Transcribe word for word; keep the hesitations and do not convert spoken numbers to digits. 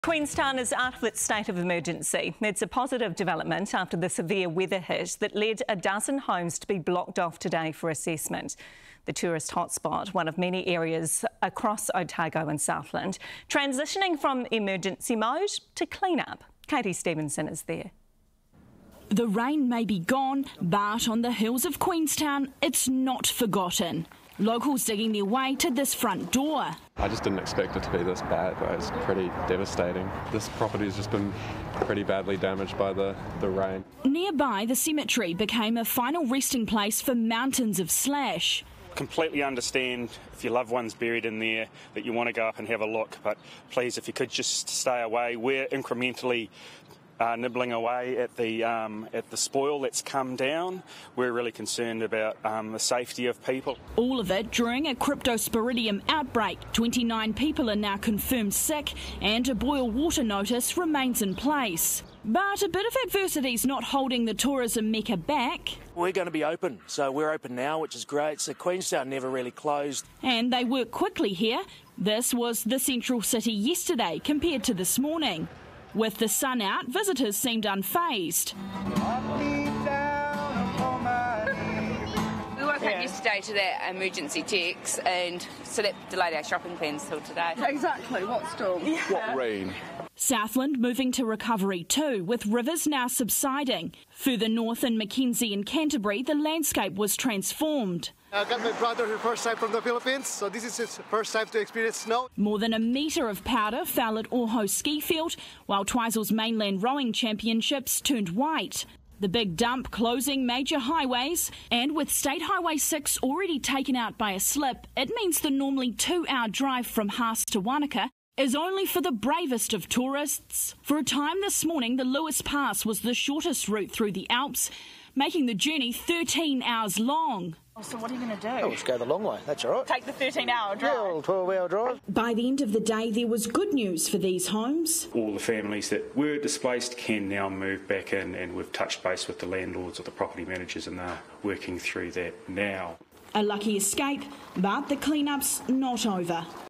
Queenstown is out of its state of emergency. It's a positive development after the severe weather hit that led a dozen homes to be blocked off today for assessment. The tourist hotspot, one of many areas across Otago and Southland, transitioning from emergency mode to clean-up. Katie Stevenson is there. The rain may be gone, but on the hills of Queenstown, it's not forgotten. Locals digging their way to this front door. I just didn't expect it to be this bad. It's pretty devastating. This property has just been pretty badly damaged by the, the rain. Nearby, the cemetery became a final resting place for mountains of slash. Completely understand if your loved one's buried in there that you want to go up and have a look, but please, if you could just stay away. We're incrementally Uh, nibbling away at the um, at the spoil that's come down. We're really concerned about um, the safety of people. All of it during a cryptosporidium outbreak. twenty-nine people are now confirmed sick and a boil water notice remains in place. But a bit of adversity is not holding the tourism mecca back. We're going to be open, so we're open now, which is great. So Queenstown never really closed. And they work quickly here. This was the central city yesterday compared to this morning. With the sun out, visitors seemed unfazed. We woke up yesterday to that emergency text, and so that delayed our shopping plans till today. Exactly, what storm? Yeah. What rain? Southland moving to recovery too, with rivers now subsiding. Further north in Mackenzie and Canterbury, the landscape was transformed. I got my brother the first time from the Philippines, so this is his first time to experience snow. More than a metre of powder fell at Oho ski field, while Twisel's mainland rowing championships turned white. The big dump closing major highways, and with State Highway six already taken out by a slip, it means the normally two-hour drive from Haas to Wanaka is only for the bravest of tourists. For a time this morning, the Lewis Pass was the shortest route through the Alps, making the journey thirteen hours long. Oh, so what are you going to do? Oh, let's go the long way, that's all right. Take the thirteen hour drive? Yeah, twelve hour drive. By the end of the day, there was good news for these homes. All the families that were displaced can now move back in, and we've touched base with the landlords or the property managers, and they're working through that now. A lucky escape, but the clean-up's not over.